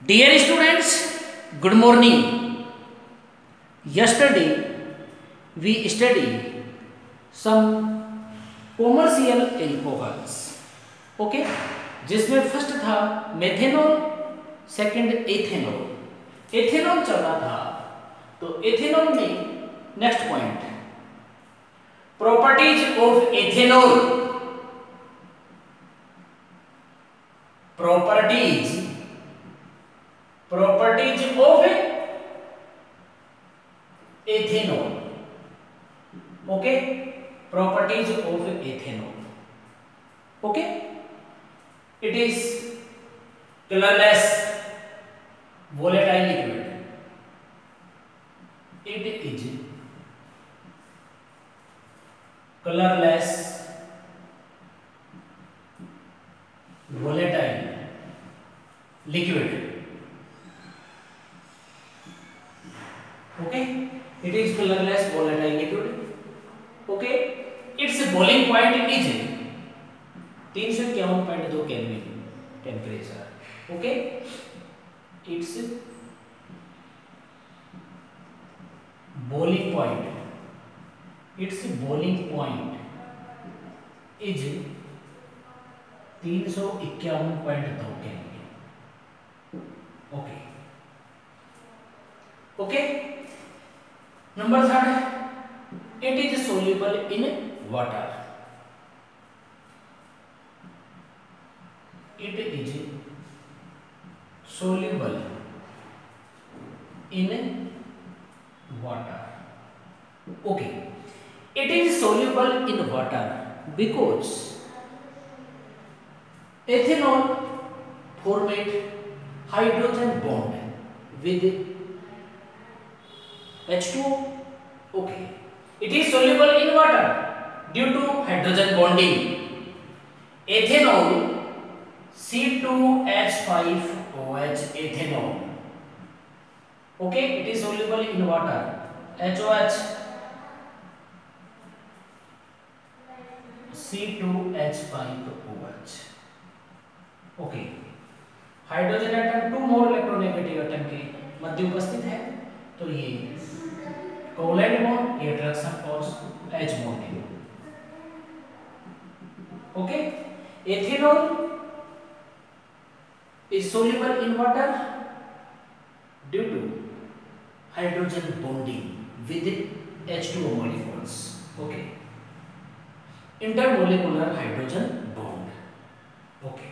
Dear students, good morning. Yesterday we studied some commercial alcohols. Okay, जिसमें first था methanol, second ethanol. Ethanol चल रहा था, तो एथेनॉल में next point properties of ethanol. Properties of ethanol. Okay, properties of ethanol. Okay, it is colorless volatile liquid. It is colorless volatile liquid. Okay, it is colorless volatile liquid. Okay, its boiling point is 351.2 kelvin temperature. Okay, it's boiling point is 351.2 kelvin. Okay okay, number third, it is soluble in water. It is soluble in water. Okay, it is soluble in water because ethanol formed hydrogen bond with H2O. Okay, it is soluble in water due to hydrogen bonding. Ethanol C2H5OH ethanol. Okay, it is soluble in water. HOH C2H5OH. Okay, hydrogen atom 2 more electronegative atom के मध्य उपस्थित है, तो ये covalent bond, ये attraction force H bonding. Okay, ethanol is soluble in water due to hydrogen bonding with H2O molecules. Okay, intermolecular hydrogen bond. Okay,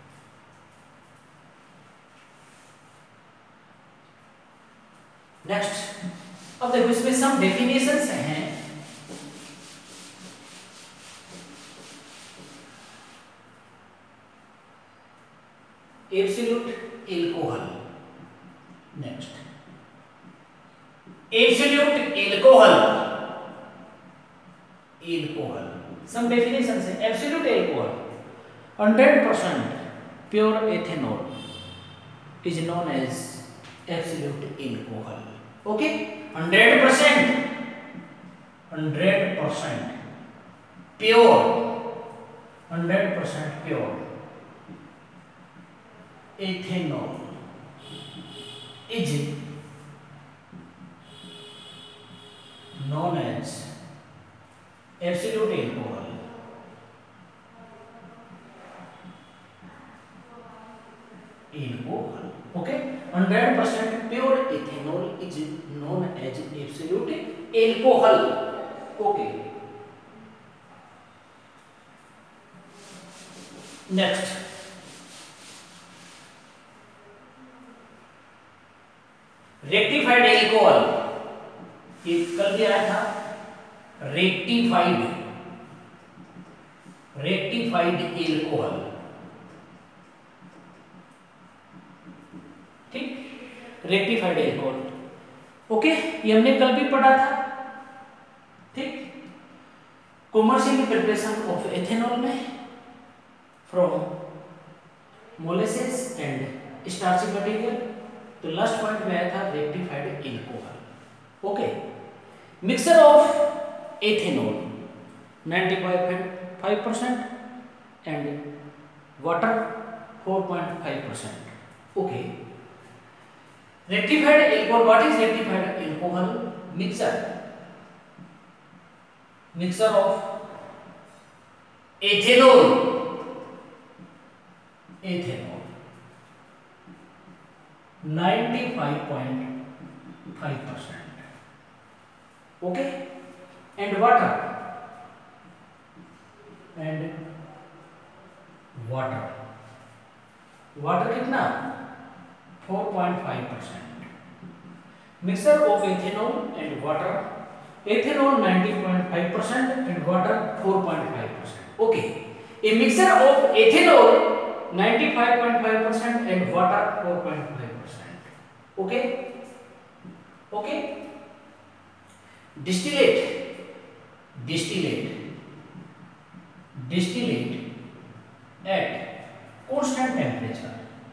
next, अब देखो इसमें some definitions हैं. Absolute alcohol. Next, absolute alcohol. Some definitions है. Absolute alcohol, 100% pure ethanol is known as absolute alcohol. Okay, 100% pure, 100% pure ethanol is known as absolute alcohol. Okay, 100% pure ethanol is known as absolute alcohol. Okay, next, rectified alcohol. ये कल भी आया था. Rectified alcohol. ठीक, rectified alcohol. Okay, ये हमने कल भी पढ़ा था. ठीक, कॉमर्शियल प्रिपरेशन ऑफ एथेनॉल में from molasses and starchy material. तो लास्ट पॉइंट में आया था rectified alcohol. Okay, mixture of ethanol 95.5% and water 4.5%. Okay, Rectified alcohol. What is rectified alcohol? Mixture of ethanol 95.5%. Okay, and water कितना 4.5%. Mixture of ethanol and water. Ethanol 90.5% and water 4.5%. Okay, a mixture of ethanol 95.5% and water 4.5%. Okay. Distillate at constant temperature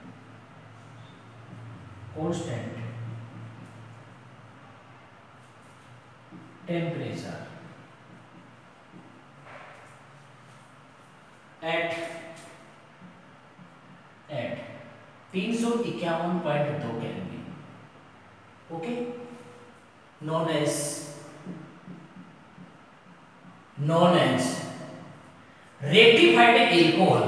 at 351.2 kelvin. Okay, known as rectified alcohol.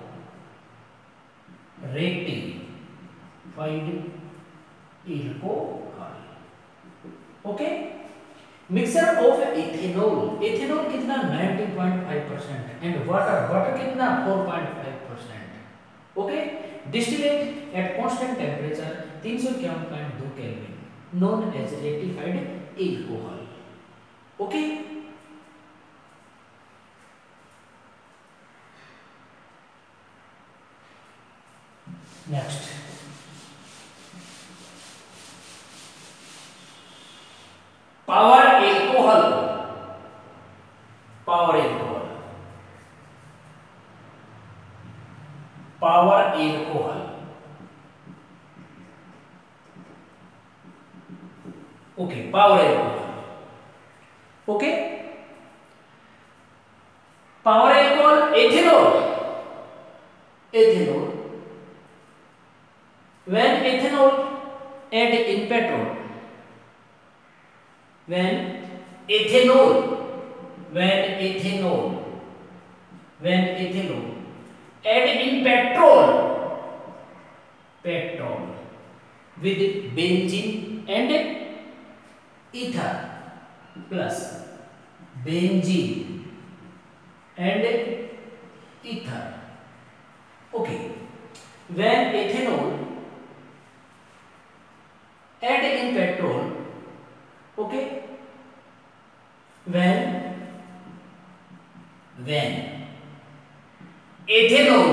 Okay, mixture of ethanol कितना 90.5% and water कितना 4.5%. Okay, distillate at constant temperature 351.2 kelvin, known as rectified alcohol. Okay, next power alcohol. Okay, power alcohol. Okay, power alcohol ethanol. When ethanol add in petrol, when ethanol add in petrol with benzene and ether plus benzene and ether. Okay, when ethanol add in petrol, okay, when ethanol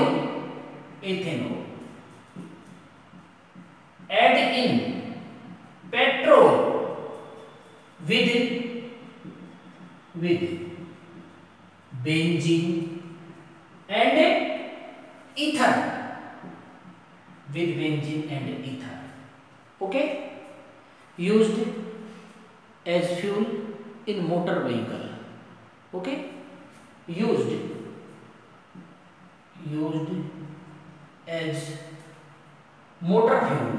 add in petrol with benzene and ether, okay, used as fuel in motor vehicle. Okay, used as motor fuel.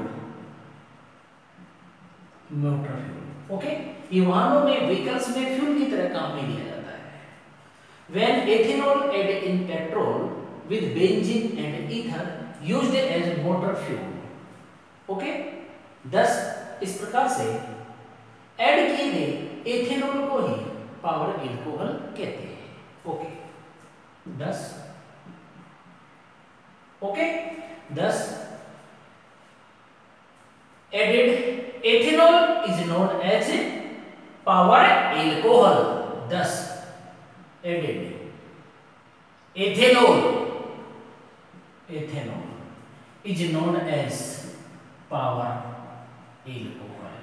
Okay, ये वाहनों में vehicles में fuel की तरह काम में लिया जाता है. When ethanol add in petrol with benzene and ether used as motor fuel. Okay, thus इस प्रकार से ऐड किए गए एथेनॉल को ही पावर एल्कोहल कहते हैं. Okay, thus added ethanol is known as power alcohol. Thus added ethanol is known as power alcohol.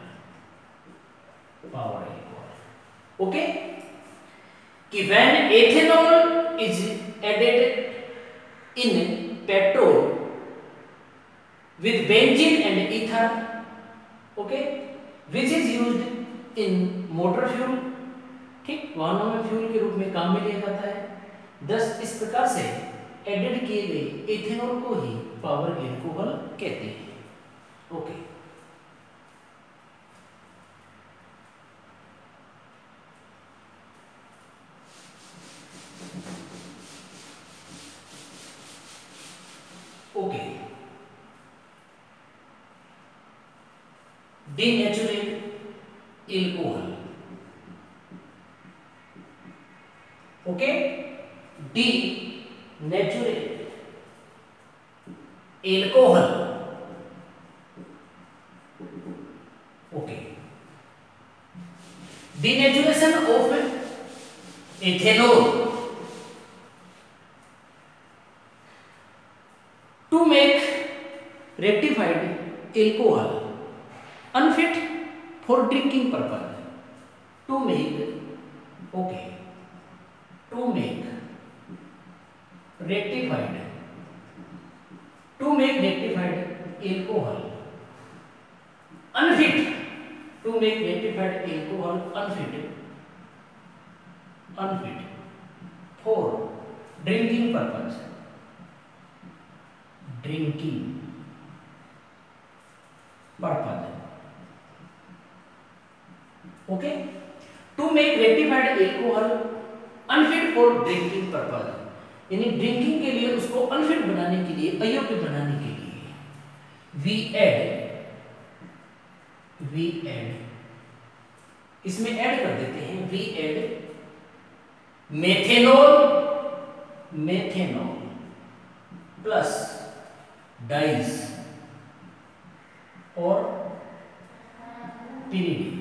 Okay, कि when ethanol is added in petrol with benzene and ether, okay, which is used in motor fuel. ठीक, वाहनों में fuel के रूप में काम में लिया जाता है. thus इस प्रकार से एडेड किए गए एथेनॉल को ही पावर एल्कोहल कहते हैं. Okay, denature alcohol, okay, denature alcohol, okay, denaturation of ethanol to make rectified alcohol unfit for drinking purpose, to make, okay, to make rectified alcohol unfit, to make rectified alcohol unfit for drinking purpose, okay, to make rectified alcohol unfit for drinking purpose, यानी drinking के लिए उसको unfit बनाने के लिए, अयोग्य बनाने के लिए we add इसमें ऐड कर देते हैं, we add methanol plus dyes और pyridine,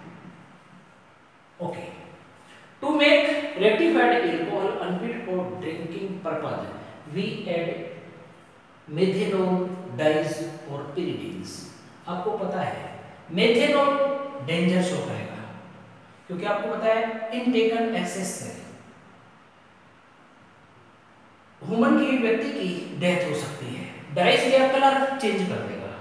okay, to make rectified alcohol unfit for drinking purpose we add methanol, dyes और pyridines। आपको पता है मेथेनॉल डेंजर शो करेगा, क्योंकि आपको पता है इनटेकन एक्सेस से ह्यूमन की व्यक्ति की डेथ हो सकती है। डाइस या कलर चेंज कर देगा,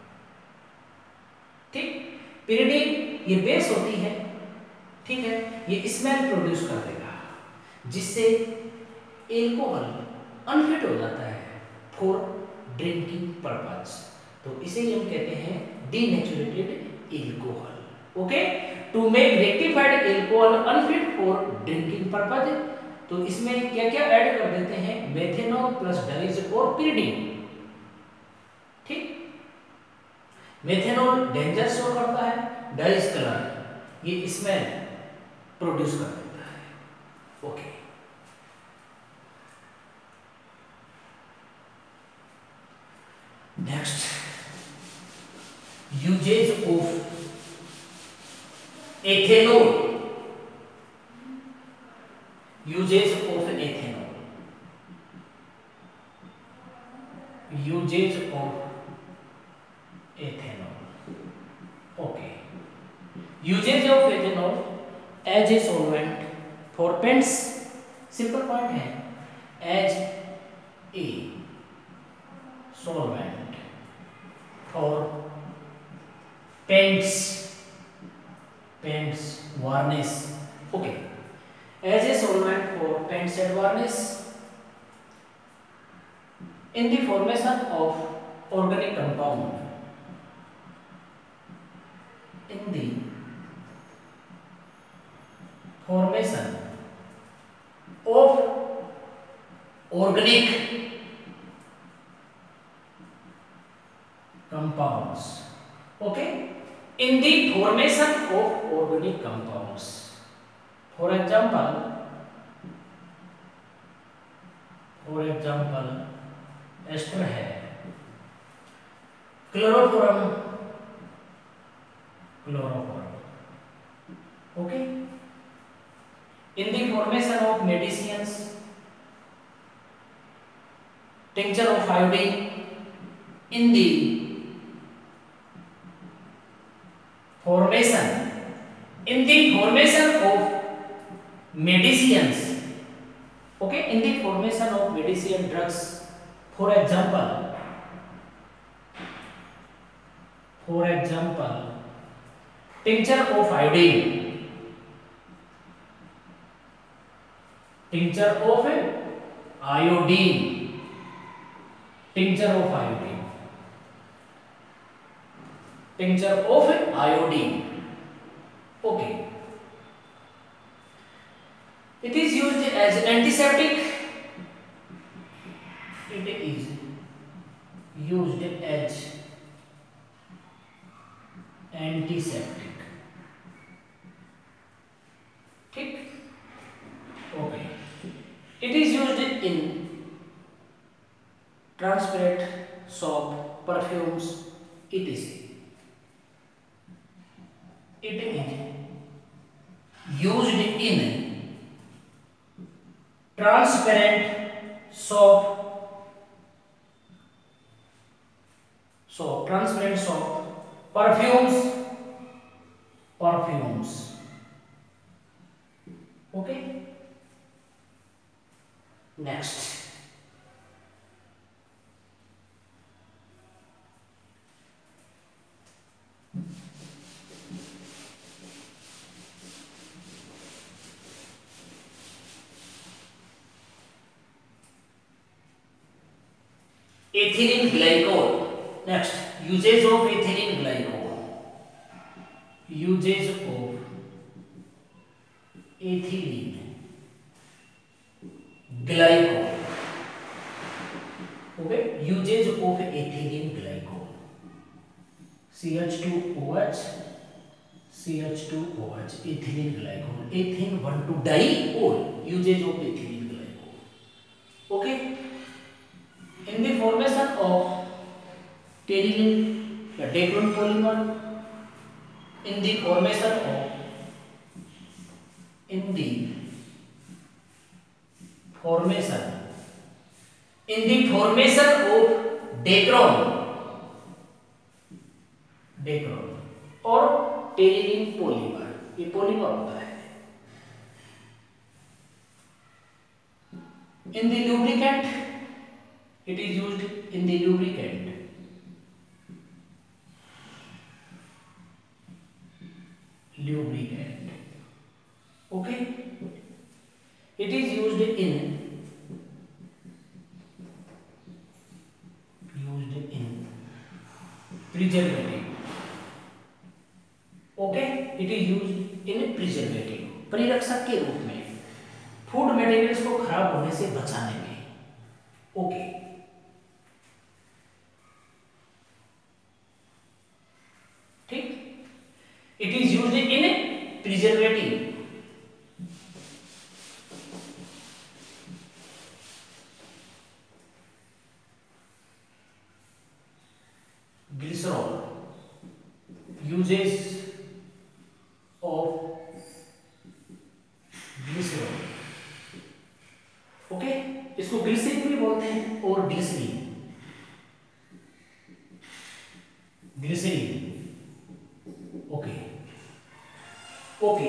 ठीक। pyridine ये बेस होती है, ठीक है, ये स्मेल प्रोड्यूस कर देगा जिससे एल्कोहल अनफिट हो जाता है फॉर ड्रिंकिंग पर्पज, तो इसे हम कहते हैं denatured alcohol, okay. To make rectified alcohol unfit for drinking purpose, तो इसमें क्या क्या ऐड कर देते हैं, मेथेनॉल प्लस डाइज और pyridine, ठीक। मेथेनॉल डेंजर शो करता है, डाइज कलर, ये स्मेल प्रोड्यूस कर देता है, okay. Next, uses of ethanol, uses of ethanol, uses of ethanol, okay. Uses of ethanol as a solvent for paints, simple point है, as a solvent for paints, varnish, okay, as a solvent for paints and varnish in the formation of organic compound, in the formation of organic compounds, okay, in the formation of organic compounds, for example ester है, chloroform, okay, in the formation of medicines, tincture of iodine, in the formation of medicines, okay, in the formation of medicine drugs, for example tincture of iodine, tincture of iodine, okay, it is used as antiseptic, it is used as antiseptic. ठीक, okay. It is used in transparent soap, perfumes, etc. It is used in transparent transparent soap, perfumes. Okay. Next, ethylene glycol. Next, uses of ethylene glycol. Uses of ethylene glycol. Okay, uses of ethylene glycol. CH2OH, CH2OH, ethylene glycol. Ethane 1,2-diol. Uses of ethylene glycol. Okay. In the formation of pteridine, the dacron polymer, in the formation of dacron और pteridine polymer, ये polymer होता है. In the lubricant, it is used in the lubricant. Okay. It is used in preservative. Okay. It is used in preservative, परिरक्षक के रूप में, food materials को खराब होने से बचाने में. ओके. ठीक. It is used in preservative. Glycerol, uses of glycerol. Okay. इसको ग्लिसरीन भी बोलते हैं और glycerine. Okay. Okay.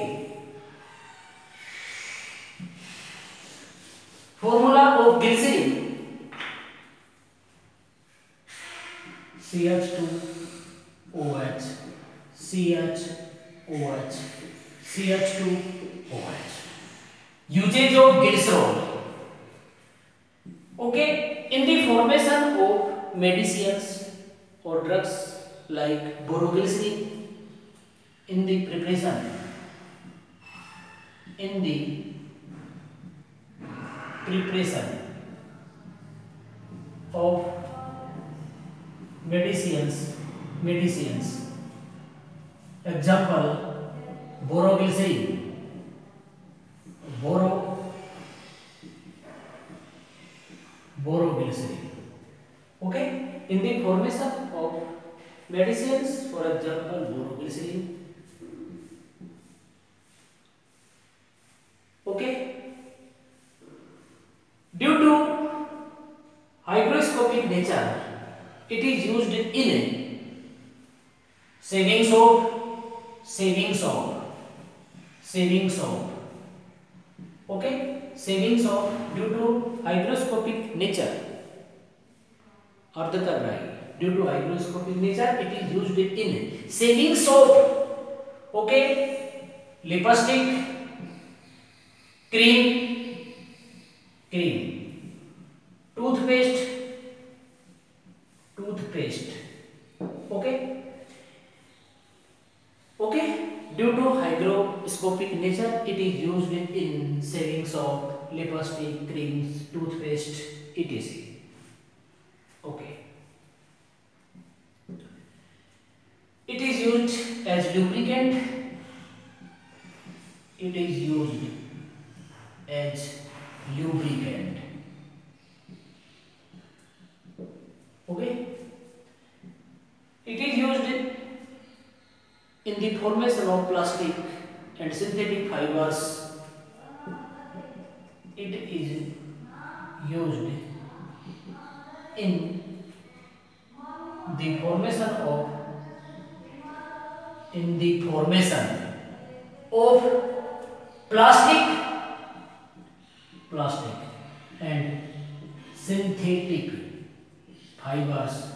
Formula of glycerine, CH2OH, CH2OH. Usage of glycerol. Okay, in the formation of medicines or drugs like boroglycerin, in the preparation of medicines, example boroglycerin. Okay, in the formation of medicines, for example boroglycerin. Okay, due to hygroscopic nature, it is used in shaving soap. Okay, shaving soap, due to hygroscopic nature, अर्धताग्राही, due to hygroscopic nature, it is used in shaving soap. Okay, lipstick, cream, toothpaste. Okay, due to hygroscopic nature, it is used in shaving soap, lipstick, creams, toothpaste, etc. Okay, it is used used as lubricant. It is used as lubricant. Okay. It is used in the formation of plastic and synthetic fibers. It is used in the formation of plastic and synthetic fibers.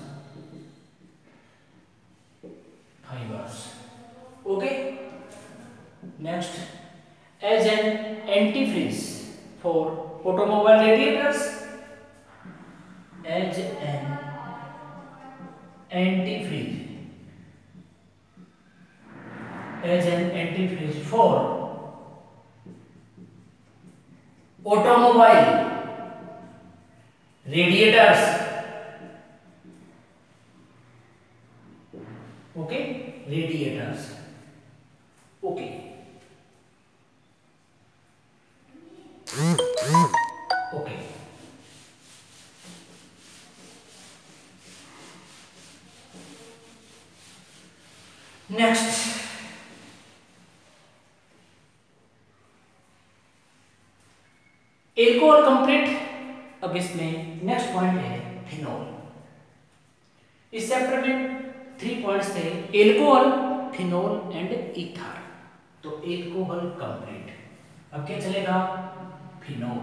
Okay. Next, as an antifreeze for automobile radiators. As an antifreeze. As an antifreeze for automobile radiators. Okay, radiators. Okay. Okay. Next, alcohol complete. अब इसमें next point है phenol. इस chapter में 3 points थे, alcohol, phenol and ether. तो alcohol complete. अब क्या चलेगा? फिनॉल।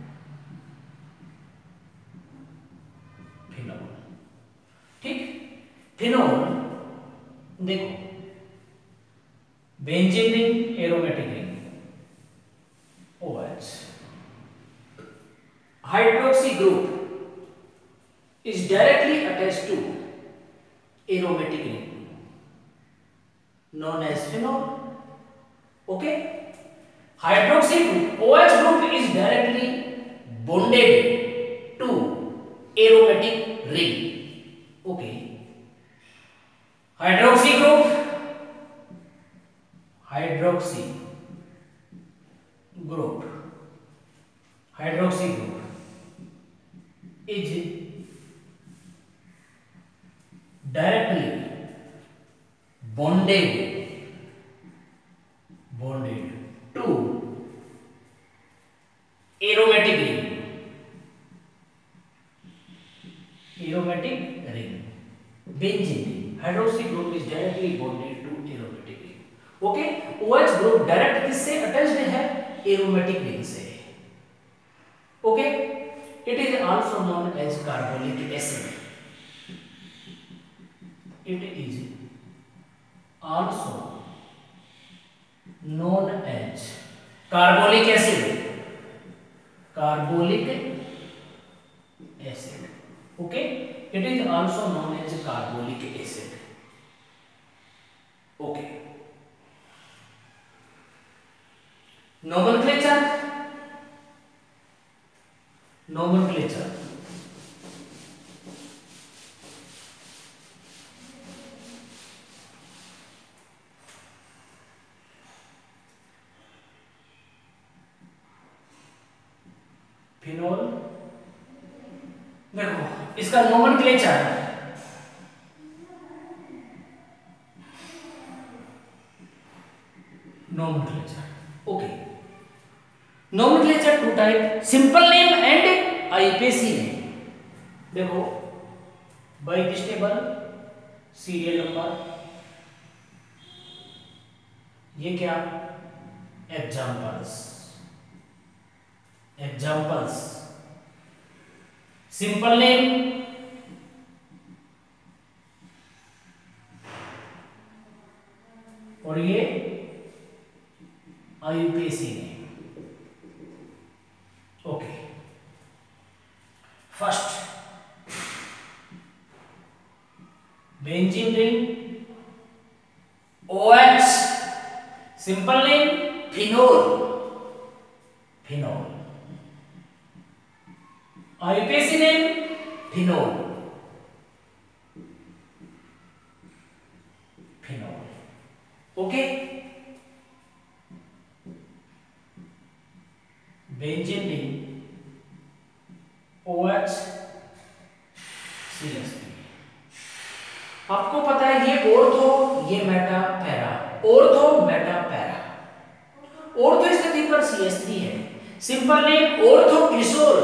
ठीक, फिनॉल देखो, benzene ring, aromatic ring, OH, hydroxy group is directly attached to aromatic ring known as phenol. Okay, hydroxy group, OH group is directly bonded to aromatic ring. Okay, hydroxy group is directly bonded to aromatic ring. Benzene ring. Hydroxy group is directly bonded to aromatic ring. Okay, OH group direct किससे attached है? Aromatic ring से. Okay, it is also known as carbolic acid. It is also known as carbolic acid. Okay, it is also known as carbolic acid. Okay, nomenclature. Phenol, देखो इसका nomenclature, okay, nomenclature 2 type, simple name and IPC name. देखो, bistable, serial number, ये क्या? Examples. Simple name, और ये IUPAC name. Okay, first benzene ring, OH, simple name phenol. IUPAC name phenol. Okay, benzene ring OH CH3। आपको पता है ये ortho, ये meta para, ortho meta para. Ortho स्थिति पर CH3 है, simple name ortho cresol,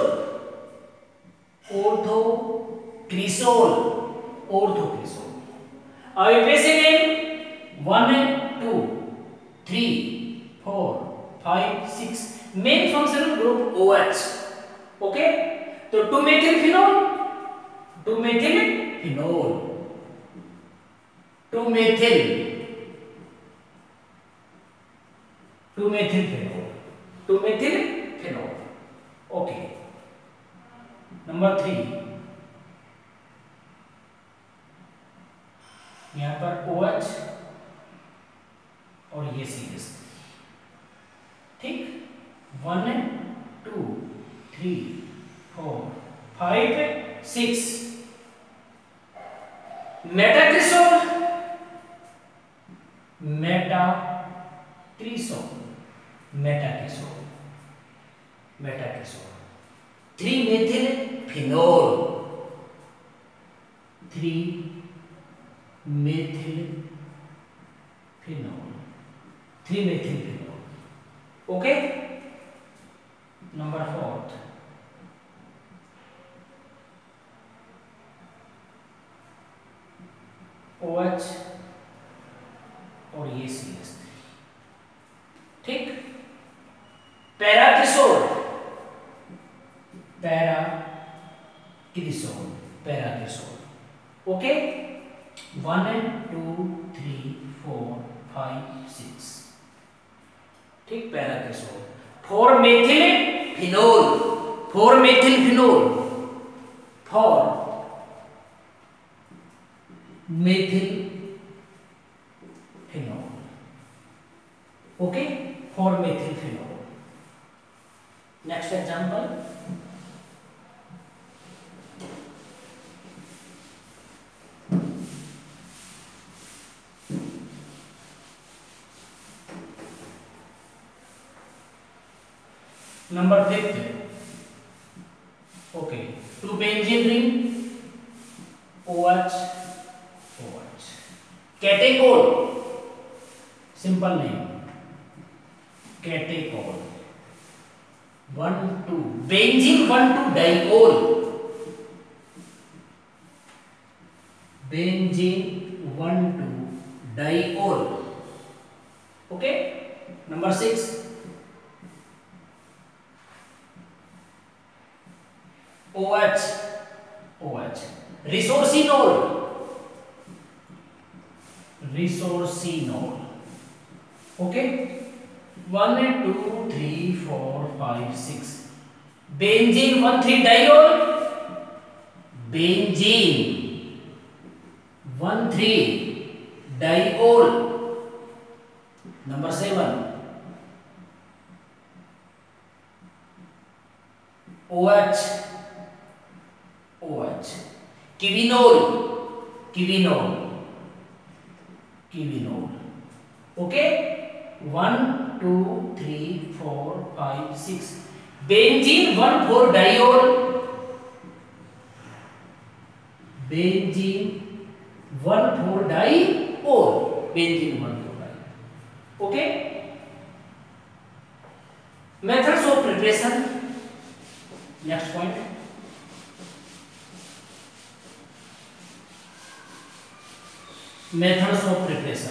ortho cresol, ortho cresol. अब ऐसे name 1 2 3 4 5 6 main functional group OH। Okay, तो two methyl phenol, two methyl phenol, two methyl phenol, two methyl phenol. Okay, number 3, यहां पर OH और ये CH, ठीक, 1 2 3 4 5 6 metacresol, metacresol, metacresol, metacresol, three methyl phenol, three methyl phenol, three methyl phenol. Okay, number 4, OH और ये CH3, ठीक, पैराक्रिसोल, पैराक्रिसोल, पैराक्रिसोल। Okay, 1 2 3 4 5 6, ठीक, paracresol. Four methyl phenol, four methyl phenol, four methyl phenol. Okay, four methyl phenol. Next example, number 5, okay, two benzene ring OH OH, catechol, simple name catechol, 1 2 benzene 1 2 diol, benzene 1 2 diol. Okay, number 6, OH OH, resorcinol, resorcinol. Okay, 1 2 3 4 5 6 benzene 1 3 diol, benzene 1 3 diol. Number 7, OH OH, quinol, quinol, quinol. Okay, 1 2 3 4 5 6 benzene 1 4 diol, benzene 1 4 diol, benzene 1 4 diol. Okay, methods of preparation, next point, methods of preparation.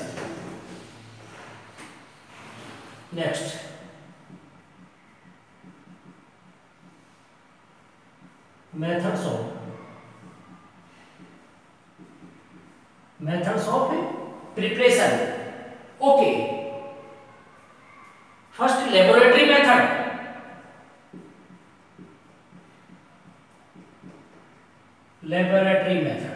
Next, methods of preparation. Okay, first laboratory method, laboratory method.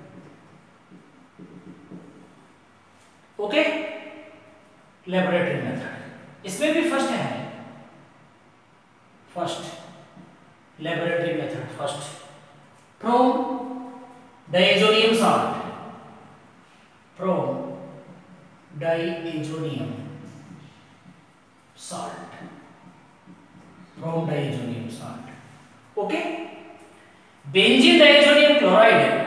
Okay, laboratory method, इसमें भी first है, first laboratory method, first from diazonium salt, from diazonium salt, from diazonium salt. Okay, benzene diazonium chloride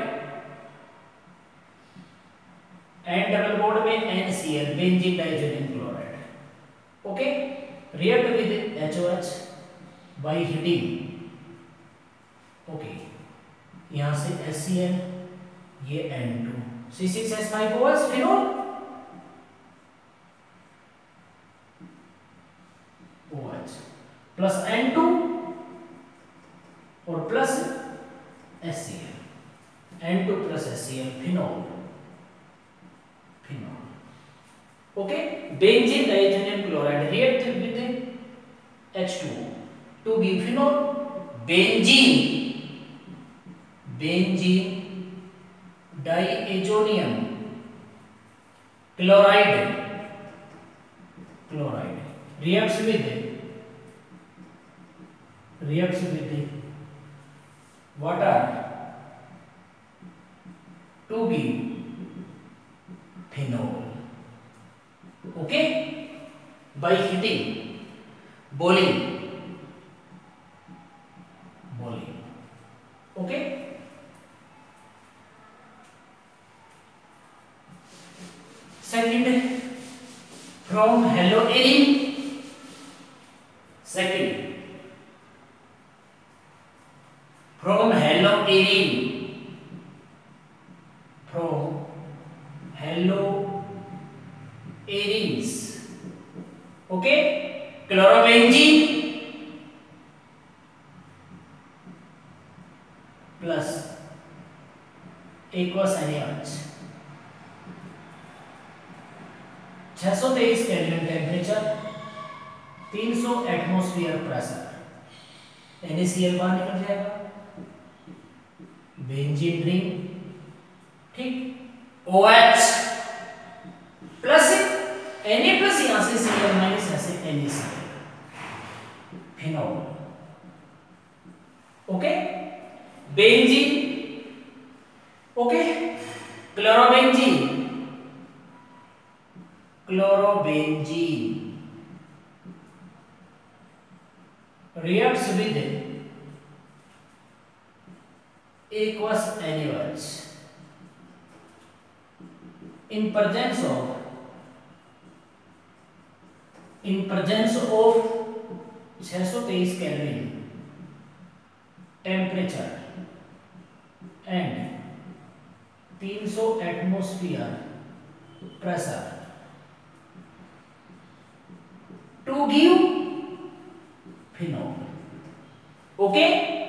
and double bond में NCl benzene diazonium chloride. Okay, react with HOH bye heating. Okay, यहां से HCl, ये N2 C6H5OH phenol OH plus N2 और plus HCl, N2 plus HCl phenol. Okay, benzene diazonium chloride react with H2O to give phenol. Benzene diazonium chloride reacts with water to give phenol. Okay, by heating, boiling. Okay, second, from haloarine. From haloarenes. Okay, chlorobenzene plus aqueous NaOH. 623 kelvin temperature, 300 atmosphere pressure. NaCl बाहर निकल जाएगा, benzene ring, ठीक, OH plus Na plus यहां से Cl minus यहां से NaCl phenol. Okay, benzene. Okay, chlorobenzene reacts with aqueous NaOH in presence of 623 Kelvin temperature and 300 atmosphere pressure to give phenol. Okay,